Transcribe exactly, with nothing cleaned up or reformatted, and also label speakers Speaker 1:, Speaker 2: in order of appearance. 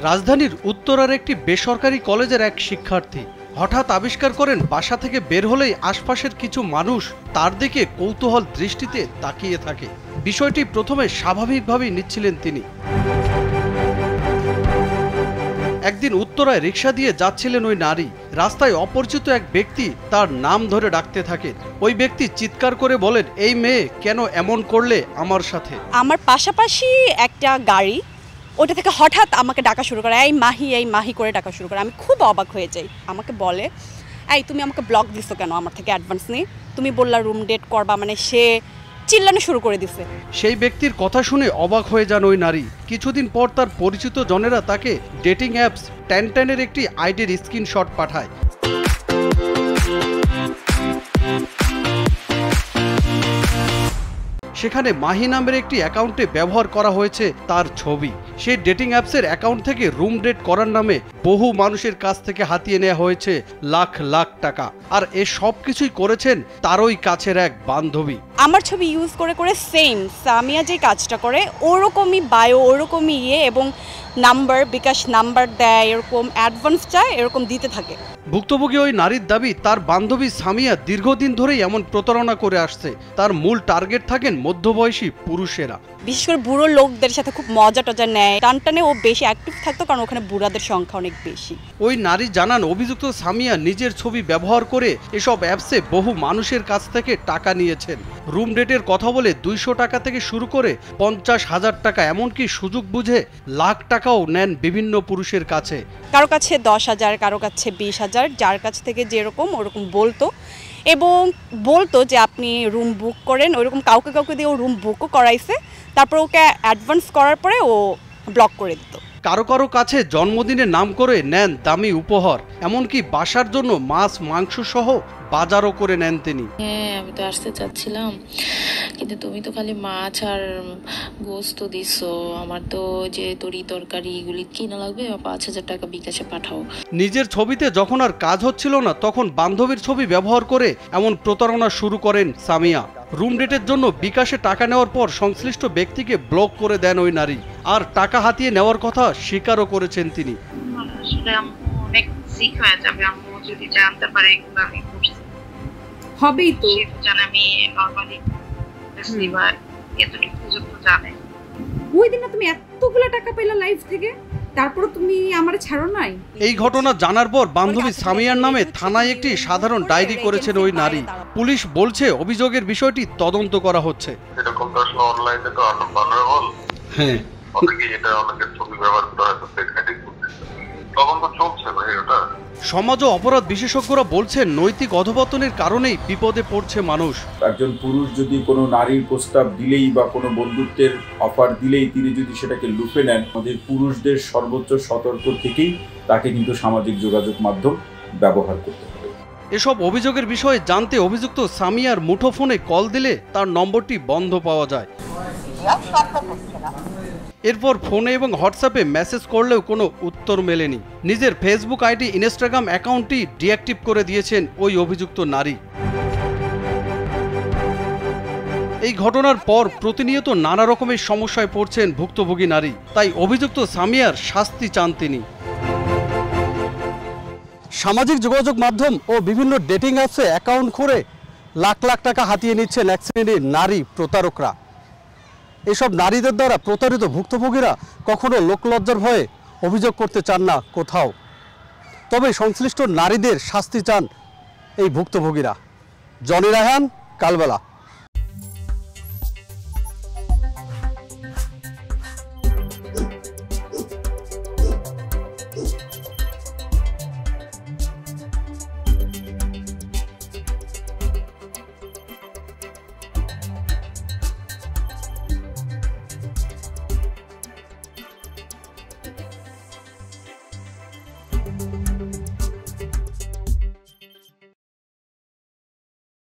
Speaker 1: রাজধানীর উত্তরার একটি বেসরকারি কলেজের এক শিক্ষার্থী হঠাৎ আবিষ্কার করেন বাসা থেকে বের হলেই আশপাশের কিছু মানুষ তার দিকে কৌতূহল দৃষ্টিতে তাকিয়ে থাকে। বিষয়টি প্রথমে স্বাভাবিকভাবেই নিচ্ছিলেন তিনি। একদিন উত্তরায় রিকশা দিয়ে যাচ্ছিলেন ওই নারী। রাস্তায় অপরিচিত এক ব্যক্তি তার নাম ধরে ডাকতে থাকেন। ওই ব্যক্তি চিৎকার করে বলেন, এই মেয়ে কেন এমন করলে আমার সাথে?
Speaker 2: আমার পাশাপাশি একটা গাড়ি, ওটা থেকে হঠাৎ আমাকে ডাকা শুরু করে, এই মাহি এই মাহি করে ডাকা শুরু করে। আমি খুব অবাক হয়ে যাই। আমাকে বলে, এই তুমি আমাকে ব্লক দিছো কেন আমার থেকে অ্যাডভান্স নিয়ে? তুমি বললা রুম ডেট করবা, মানে সে চিল্লানো শুরু করে দিছে।
Speaker 1: সেই ব্যক্তির কথা শুনে অবাক হয়ে যান ওই নারী। কিছুদিন পর তার পরিচিত জনেরা তাকে ডেটিং অ্যাপস টেন টেনের একটি আইডির স্ক্রিনশট পাঠায়। সেখানে মাহি নামের একটি অ্যাকাউন্টে ব্যবহার করা হয়েছে তার ছবি। সেই ডেটিং অ্যাপসের অ্যাকাউন্ট থেকে রুম ডেট করার নামে বহু মানুষের কাছ থেকে হাতিয়ে নেওয়া হয়েছে লাখ লাখ টাকা। আর এ সব কিছুই করেছেন তারই কাছের এক বান্ধবী।
Speaker 2: আমার ছবি ইউজ করে করে সেম সামিয়া যে কাজটা করে ওরকমই বায়ো, ওরকমই ইয়ে এবং নাম্বার, বিকাশ নাম্বার দেয়, এরকম অ্যাডভান্স চায়, এরকম দিতে থাকে।
Speaker 1: ভুক্তভোগী ওই নারীর দাবি, তার বান্ধবী সামিয়া দীর্ঘদিন ধরেই এমন প্রতারণা করে আসছে। তার মূল টার্গেট থাকেন মধ্যবয়সী পুরুষেরা।
Speaker 2: বিশেষ করে বুড়ো লোকদের সাথে খুব মজা টজা নেয়। টানটানে ও বেশি অ্যাক্টিভ থাকতো, কারণ ওখানে বুড়াদের সংখ্যা অনেক বেশি।
Speaker 1: ওই নারী জানান, অভিযুক্ত সামিয়া নিজের ছবি ব্যবহার করে এসব অ্যাপসে বহু মানুষের কাছ থেকে টাকা নিয়েছেন। রুম ডেটের কথা বলে দুইশো টাকা থেকে শুরু করে পঞ্চাশ হাজার টাকা, এমনকি সুযোগ বুঝে লাখ টাকাও নেন বিভিন্ন পুরুষের কাছে।
Speaker 2: কারো কাছে দশ হাজার, কারো কাছে বিশ হাজার, যার কাছ থেকে যেরকম ওরকম বলতো এবং বলতো যে আপনি রুম বুক করেন। ওইরকম কাউকে কাউকে দিয়ে ও রুম বুকও করাইছে। তারপর ওকে অ্যাডভান্স করার পরে ও ব্লক করে দিত।
Speaker 1: কারো কারো কাছে জন্মদিনের নাম করে নেন দামি উপহার, এমনকি বাসার জন্য মাছ মাংস সহ বাজারও করে নেন তিনি।
Speaker 3: হ্যাঁ, আমি তো আসতে চাচ্ছিলাম, কিন্তু তুমি তো খালি মাছ আর গোস্ত দিছো। আমার তো যে তরি তরকারি এগুলি কিনা লাগবে, পাঁচ হাজার টাকা বিকাশে পাঠাও।
Speaker 1: নিজের ছবিতে যখন আর কাজ হচ্ছিল না, তখন বান্ধবীর ছবি ব্যবহার করে এমন প্রতারণা শুরু করেন সামিয়া। রুম ডেটের জন্য বিকাশে টাকা নেওয়ার পর সংশ্লিষ্ট ব্যক্তিকে ব্লক করে দেন ওই নারী। আর টাকা হাতিয়ে নেওয়ার কথা স্বীকারও করেছেন তিনি।
Speaker 4: অনেক সিক হয়ে যাবে আম্মু যদি জানতে পারে এগুলো আমি করছি।
Speaker 5: হবেই তো,
Speaker 4: জানে আমি নরমালি রিসিভার এতটুকু পর্যন্ত জানে।
Speaker 5: ওই দিন তুমি এতগুলো টাকা পেলা লাইফ থেকে, তারপর তুমি আমারে ছাড়ো নাই।
Speaker 1: এই ঘটনা জানার পর বান্ধবী সামিয়ার নামে থানায় একটি সাধারণ ডায়েরি করেছেন ওই নারী। পুলিশ বলছে অভিযোগের বিষয়টি তদন্ত করা হচ্ছে।
Speaker 6: এরকম তো আসলে অনলাইনে তো আনভালনারেবল। হ্যাঁ, অনেকে এটা অনেকের ছবি ব্যবহার করে হয়তো ফেক আইডি করতেছে। তদন্ত চলছে ভাই ওটা।
Speaker 1: সমাজ ও অপরাধ বিশেষজ্ঞরা বলছেন, নৈতিক অধপতনের কারণেই বিপদে পড়ছে মানুষ।
Speaker 7: একজন পুরুষ যদি কোনো নারীর প্রস্তাব দিলেই বা কোনো বন্ধুত্বের অফার দিলেই তিনি যদি সেটাকে লুফে নেন, আমাদের পুরুষদের সর্বোচ্চ সতর্ক থেকেই তাকে কিন্তু সামাজিক যোগাযোগ মাধ্যম ব্যবহার করতে হবে।
Speaker 1: এসব অভিযোগের বিষয়ে জানতে অভিযুক্ত সামিয়ার মুঠোফোনে কল দিলে তার নম্বরটি বন্ধ পাওয়া যায়। এরপর ফোনে এবং হোয়াটসঅ্যাপে মেসেজ করলেও কোনো উত্তর মেলেনি। নিজের ফেসবুক আইডি, ইনস্টাগ্রাম অ্যাকাউন্টটি ডিঅ্যাক্টিভ করে দিয়েছেন ওই অভিযুক্ত নারী। এই ঘটনার পর প্রতিনিয়ত নানা রকমের সমস্যায় পড়ছেন ভুক্তভোগী নারী। তাই অভিযুক্ত সামিয়ার শাস্তি চান তিনি। সামাজিক যোগাযোগ মাধ্যম ও বিভিন্ন ডেটিং অ্যাপসে অ্যাকাউন্ট খুলে লাখ লাখ টাকা হাতিয়ে নিচ্ছেন এক শ্রেণীর নারী প্রতারকরা। এসব নারীদের দ্বারা প্রতারিত ভুক্তভোগীরা কখনো লোকলজ্জার ভয়ে অভিযোগ করতে চান না কোথাও। তবে সংশ্লিষ্ট নারীদের শাস্তি চান এই ভুক্তভোগীরা। জনি রায়হান, কালবেলা।